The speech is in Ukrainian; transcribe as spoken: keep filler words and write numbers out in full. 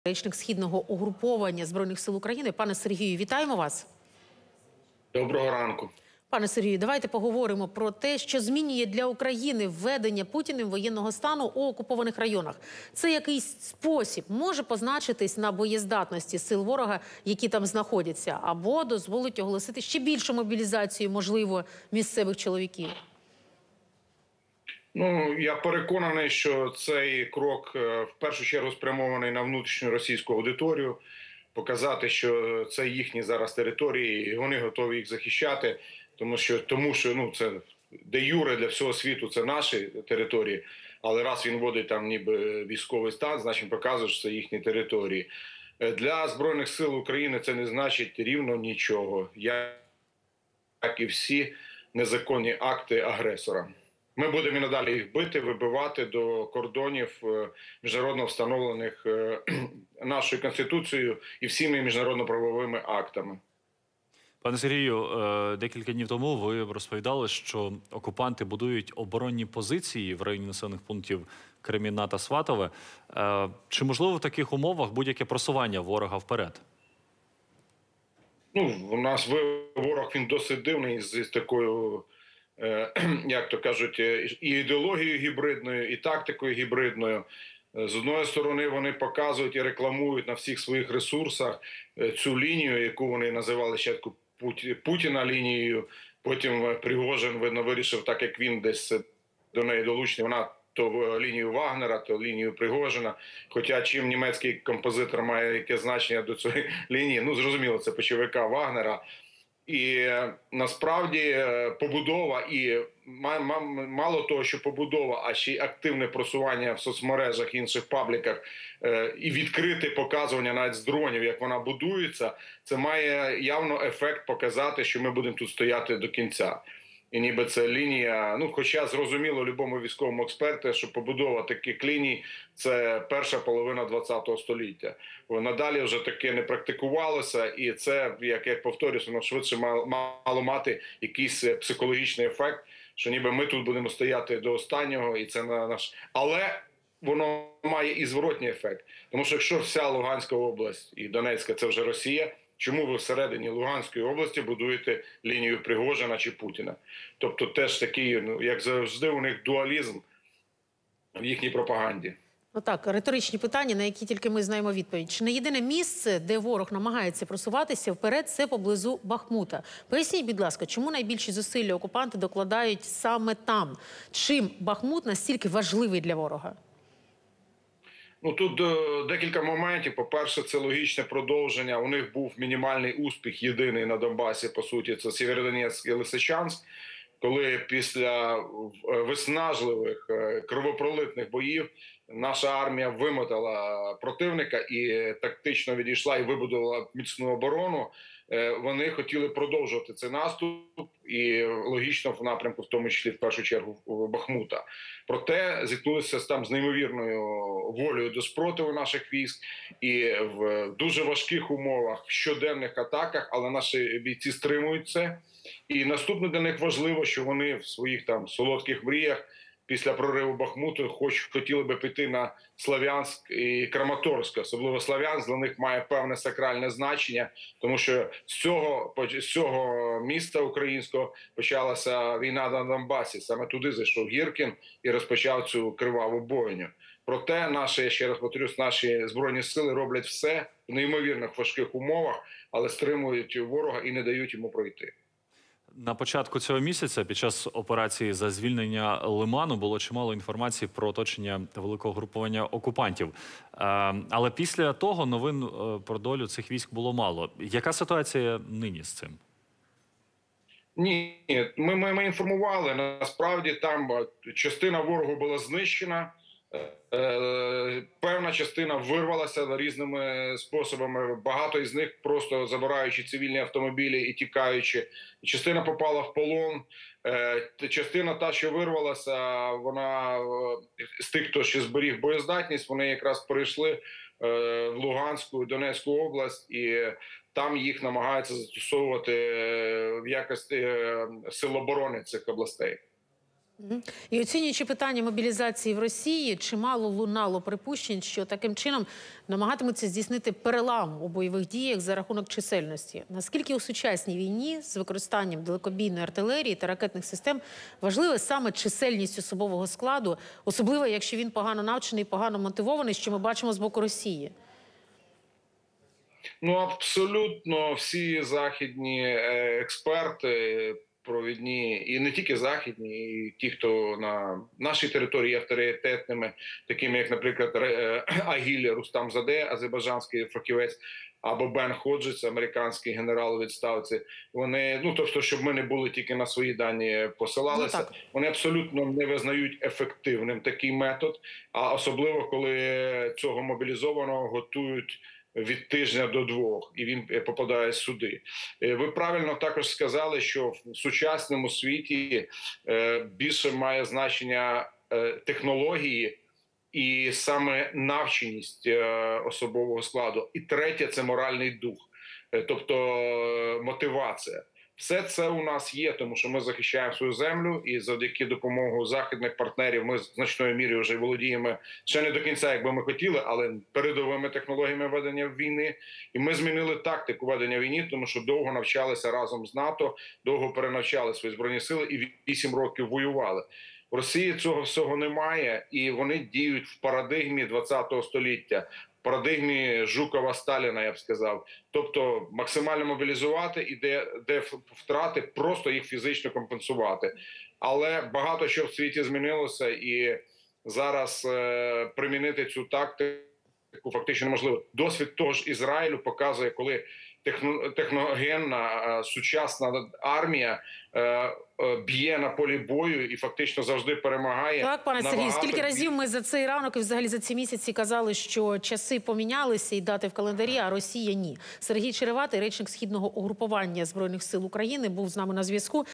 Речник Східного угруповання Збройних сил України. Пане Сергію, вітаємо вас. Доброго ранку. Пане Сергію, давайте поговоримо про те, що змінює для України введення Путіним воєнного стану у окупованих районах. Це якийсь спосіб може позначитись на боєздатності сил ворога, які там знаходяться, або дозволить оголосити ще більшу мобілізацію, можливо, місцевих чоловіків? Ну, я переконаний, що цей крок в першу чергу спрямований на внутрішню російську аудиторію, показати, що це їхні зараз території, і вони готові їх захищати, тому що, тому що ну, це де-юре для всього світу це наші території, але раз він вводить там ніби військовий стан, значить він показує, що це їхні території. Для Збройних сил України це не значить рівно нічого, як і всі незаконні акти агресора. Ми будемо і надалі їх бити, вибивати до кордонів міжнародно встановлених нашою Конституцією і всіми міжнародно-правовими актами. Пане Сергію, декілька днів тому ви розповідали, що окупанти будують оборонні позиції в районі населених пунктів Кремінна та Сватове. Чи можливо в таких умовах будь-яке просування ворога вперед? Ну, у нас ворог, він досить дивний з такою, як то кажуть, і ідеологією гібридною, і тактикою гібридною. З одної сторони, вони показують і рекламують на всіх своїх ресурсах цю лінію, яку вони називали спочатку Путіна лінією, потім Пригожин, видно, вирішив, так як він десь до неї долучений, вона то лінію Вагнера, то лінію Пригожина. Хоча чим німецький композитор має яке значення до цієї лінії, ну зрозуміло, це печовика Вагнера. І насправді побудова і мало того, що побудова, а ще й активне просування в соцмережах, інших пабліках і відкрите показування навіть з дронів, як вона будується, це має явно ефект показати, що ми будемо тут стояти до кінця. І ніби це лінія, ну хоча зрозуміло любому військовому експерту, що побудова таких ліній – це перша половина ХХ століття. Бо надалі вже таке не практикувалося, і це, як я повторюся, воно швидше мало мати якийсь психологічний ефект, що ніби ми тут будемо стояти до останнього, і це на наш... Але воно має і зворотній ефект. Тому що якщо вся Луганська область і Донецька – це вже Росія, чому ви всередині Луганської області будуєте лінію Пригожина чи Путіна? Тобто теж такий, ну, як завжди, у них дуалізм в їхній пропаганді. Ну так, риторичні питання, на які тільки ми знаємо відповідь. Чи не єдине місце, де ворог намагається просуватися вперед, це поблизу Бахмута? Поясніть, будь ласка, чому найбільші зусилля окупанти докладають саме там? Чим Бахмут настільки важливий для ворога? Ну, тут е, декілька моментів. По-перше, це логічне продовження. У них був мінімальний успіх, єдиний на Донбасі, по суті, це Сєвєродонецьк і Лисичанськ, коли після виснажливих, кровопролитних боїв наша армія вимотала противника і тактично відійшла і вибудувала міцну оборону. Вони хотіли продовжувати цей наступ і логічно в напрямку, в тому числі в першу чергу в Бахмута. Проте зіткнулися там з неймовірною волею до спротиву наших військ і в дуже важких умовах, в щоденних атаках, але наші бійці стримують це. І наступне для них важливо, що вони в своїх там солодких мріях після прориву Бахмуту хоч хотіли би піти на Слов'янськ і Краматорськ. Особливо Слов'янськ для них має певне сакральне значення, тому що з цього, з цього міста українського почалася війна на Донбасі. Саме туди зайшов Гіркін і розпочав цю криваву бойню. Проте наші, ще раз повторюсь, наші Збройні сили роблять все в неймовірних важких умовах, але стримують ворога і не дають йому пройти. На початку цього місяця, під час операції за звільнення Лиману, було чимало інформації про оточення великого групування окупантів. Але після того новин про долю цих військ було мало. Яка ситуація нині з цим? Ні, ми, ми, ми інформували. Насправді там частина ворогу була знищена. Певна частина вирвалася різними способами, багато із них просто забираючи цивільні автомобілі і тікаючи. Частина попала в полон, частина та, що вирвалася, вона з тих, хто ще зберіг боєздатність, вони якраз перейшли в Луганську, Донецьку область, і там їх намагаються застосовувати в якості сил оборони цих областей. Мгм. І оцінюючи питання мобілізації в Росії, чимало лунало припущень, що таким чином намагатимуться здійснити перелам у бойових діях за рахунок чисельності. Наскільки у сучасній війні з використанням далекобійної артилерії та ракетних систем важлива саме чисельність особового складу, особливо якщо він погано навчений, погано мотивований, що ми бачимо з боку Росії? Ну, абсолютно всі західні е, експерти, провідні, і не тільки західні, і ті, хто на нашій території є авторитетними, такими як, наприклад, Ре- е, Агіль Рустамзаде, азербайджанський фахівець, або Бен Ходжес, американський генерал у відставці. Вони, ну тобто, щоб ми не були тільки на свої дані посилалися, Ну, так. вони абсолютно не визнають ефективним такий метод, а особливо коли цього мобілізованого готують від тижня до двох, і він попадає сюди. Е, Ви правильно також сказали, що в сучасному світі е, більше має значення е, технології і саме навченість е, особового складу. І третє – це моральний дух, е, тобто е, мотивація. Все це у нас є, тому що ми захищаємо свою землю, і завдяки допомогу західних партнерів ми значною мірою вже володіємо, ще не до кінця, як би ми хотіли, але передовими технологіями ведення війни. І ми змінили тактику ведення війни, тому що довго навчалися разом з НАТО, довго перенавчали свої збройні сили і вісім років воювали. В Росії цього всього немає, і вони діють в парадигмі ХХ століття, в парадигмі Жукова-Сталіна, я б сказав. Тобто максимально мобілізувати і де, де втрати, просто їх фізично компенсувати. Але багато що в світі змінилося, і зараз е, примінити цю тактику фактично неможливо. Досвід того ж Ізраїлю показує, коли техно, техногенна, е, сучасна армія е, е, б'є на полі бою і фактично завжди перемагає. Так, пане Сергію, набагато скільки більше. разів ми за цей ранок і взагалі за ці місяці казали, що часи помінялися і дати в календарі, а Росія – ні. Сергій Череватий, речник Східного угрупування Збройних сил України, був з нами на зв'язку.